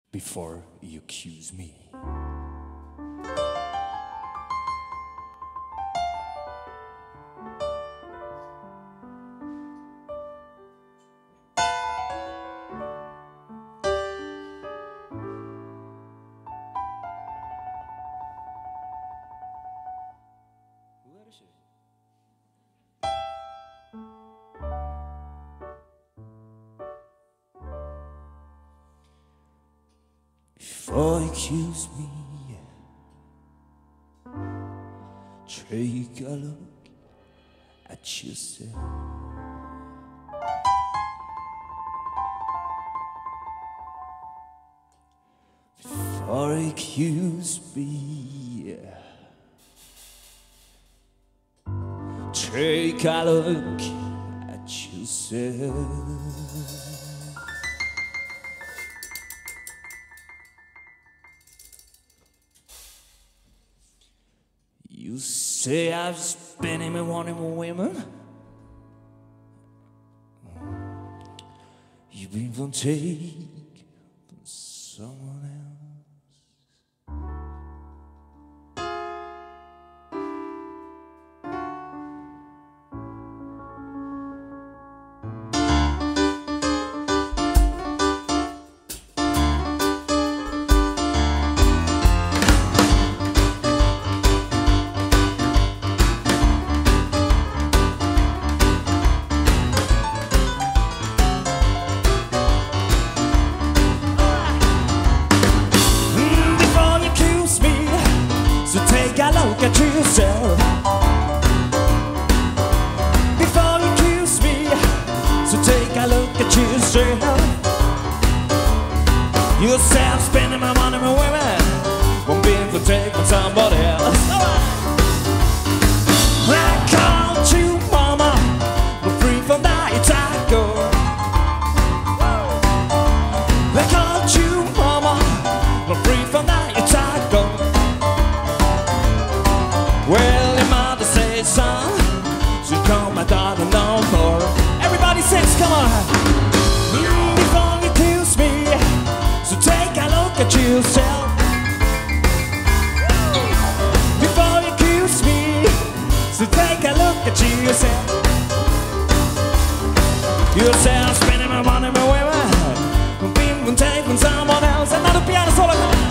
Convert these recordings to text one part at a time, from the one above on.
before you accuse me. Before you accuse me, take a look at yourself. Before you accuse me, take a look at yourself. You say I've spent him and wanting more women. You've been from take from someone else. Take a look at yourself before you accuse me. So take a look at yourself. You say I'm spending my money on women, won't be for take from somebody else. I called you mama, we're free from that taco. I called you mama, we're free from that taco. Well, your mother says, son, she'll call my daughter no more. Everybody sings, come on. Before you accuse me, so take a look at yourself. Before you accuse me, so take a look at yourself. You say I'm spending my money on women, being take from someone else. Another piano solo, come on.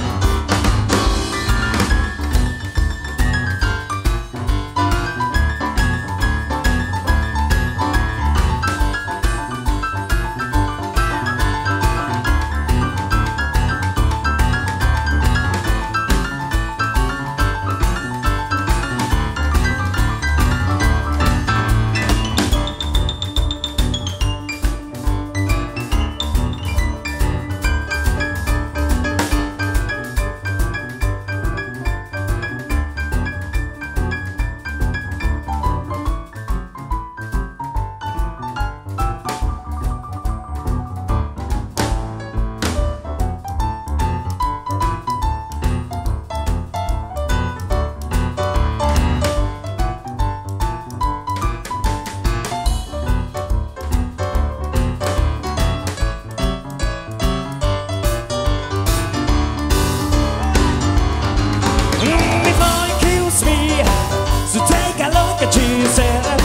So take a look at yourself.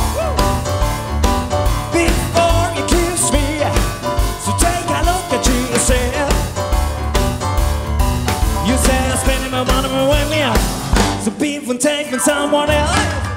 Before you accuse me, so take a look at yourself. You say I'm spending my money with me, so be from taking someone else.